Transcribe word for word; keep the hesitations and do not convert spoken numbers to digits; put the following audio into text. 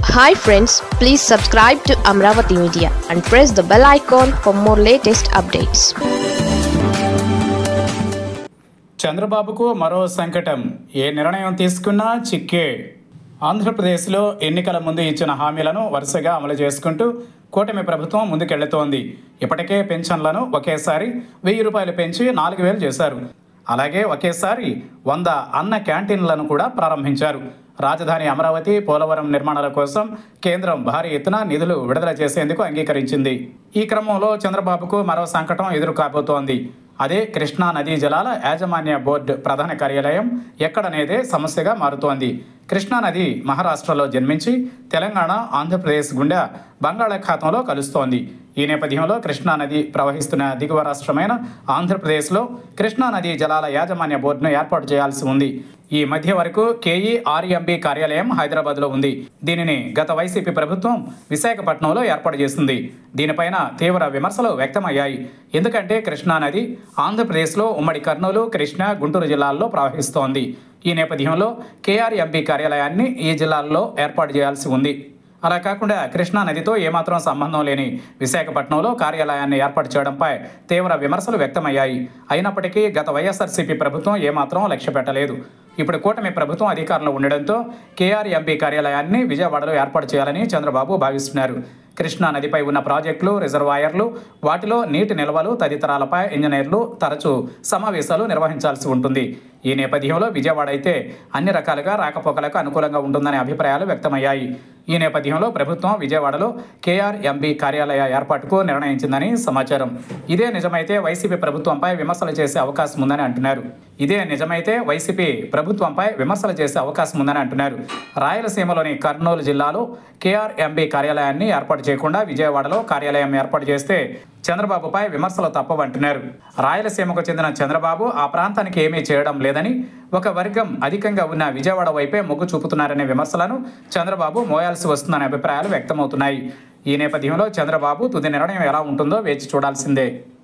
Hi friends, please subscribe to Amravati Media and press the bell icon for more latest updates. చంద్రబాబుకు మరో సంకటం. ఏ నిర్ణయం తీసుకున్నా చిక్కే. ఆంధ్రప్రదేశ్లో ఎన్నికల ముందు ఇచ్చిన హామీలను వరుసగా అమలు చేసుకుంటూ కూటమి ప్రభుత్వం ముందుకెళ్తోంది. ఇప్పటికే పెన్షన్లను ఒకేసారి వెయ్యి రూపాయలు పెంచి నాలుగు వేలు చేశారు. అలాగే ఒకేసారి వంద అన్న క్యాంటీన్లను కూడా ప్రారంభించారు. రాజధాని అమరావతి, పోలవరం నిర్మాణాల కోసం కేంద్రం భారీ ఎత్తున నిధులు విడుదల చేసేందుకు అంగీకరించింది. ఈ క్రమంలో చంద్రబాబుకు మరో సంకటం ఎదురు కాబోతోంది. అదే కృష్ణా నదీ జలాల యాజమాన్య బోర్డు ప్రధాన కార్యాలయం ఎక్కడనేదే సమస్యగా మారుతోంది. కృష్ణానది మహారాష్ట్రలో జన్మించి తెలంగాణ, ఆంధ్రప్రదేశ్ గుండా బంగాళాఖాతంలో కలుస్తోంది. ఈ నేపథ్యంలో కృష్ణానది ప్రవహిస్తున్న దిగువ రాష్ట్రమైన ఆంధ్రప్రదేశ్లో కృష్ణానదీ జలాల యాజమాన్య బోర్డును ఏర్పాటు చేయాల్సి ఉంది. ఈ మధ్య వరకు కేఈఆర్ఎంబీ కార్యాలయం హైదరాబాద్లో ఉంది. దీనిని గత వైసీపీ ప్రభుత్వం విశాఖపట్నంలో ఏర్పాటు చేసింది. దీనిపైన తీవ్ర విమర్శలు వ్యక్తమయ్యాయి. ఎందుకంటే కృష్ణానది ఆంధ్రప్రదేశ్లో ఉమ్మడి కర్నూలు, కృష్ణా, గుంటూరు జిల్లాల్లో ప్రవహిస్తోంది. ఈ నేపథ్యంలో కేఆర్ఎంబీ కార్యాలయాన్ని ఈ జిల్లాల్లో ఏర్పాటు చేయాల్సి ఉంది. అలా కాకుండా కృష్ణా నదితో ఏమాత్రం సంబంధం లేని విశాఖపట్నంలో కార్యాలయాన్ని ఏర్పాటు చేయడంపై తీవ్ర విమర్శలు వ్యక్తమయ్యాయి. అయినప్పటికీ గత వైఎస్ఆర్సీపీ ప్రభుత్వం ఏమాత్రం లక్ష్య పెట్టలేదు. ఇప్పుడు కూటమి ప్రభుత్వం అధికారంలో ఉండడంతో కేఆర్ఎంబీ కార్యాలయాన్ని విజయవాడలో ఏర్పాటు చేయాలని చంద్రబాబు భావిస్తున్నారు. కృష్ణా నదిపై ఉన్న ప్రాజెక్టులు, రిజర్వాయర్లు, వాటిలో నీటి నిల్వలు తదితరాలపై ఇంజనీర్లు తరచూ సమావేశాలు నిర్వహించాల్సి ఉంటుంది. ఈ నేపథ్యంలో విజయవాడ అయితే అన్ని రకాలుగా రాకపోకలకు అనుకూలంగా ఉంటుందనే అభిప్రాయాలు వ్యక్తమయ్యాయి. ఈ నేపథ్యంలో ప్రభుత్వం విజయవాడలో కేఆర్ఎంబీ కార్యాలయ ఏర్పాటుకు నిర్ణయించిందని సమాచారం. ఇదే నిజమైతే వైసీపీ ప్రభుత్వంపై విమర్శలు చేసే అవకాశం ఉందని అంటున్నారు. ఇదే నిజమైతే వైసీపీ ప్రభుత్వంపై విమర్శలు చేసే అవకాశం ఉందని అంటున్నారు. రాయలసీమలోని కర్నూలు జిల్లాలో కేఆర్ఎంబీ కార్యాలయాన్ని ఏర్పాటు చేయకుండా విజయవాడలో కార్యాలయం ఏర్పాటు చేస్తే చంద్రబాబుపై విమర్శలు తప్పవంటున్నారు. రాయలసీమకు చెందిన చంద్రబాబు ఆ ప్రాంతానికి ఏమీ చేయడం లేదని, ఒక వర్గం అధికంగా ఉన్న విజయవాడ వైపే మొగ్గు చూపుతున్నారనే విమర్శలను చంద్రబాబు మోయాల్సి వస్తుందనే అభిప్రాయాలు వ్యక్తమవుతున్నాయి. ఈ నేపథ్యంలో చంద్రబాబు తుది నిర్ణయం ఎలా ఉంటుందో వేచి చూడాల్సిందే.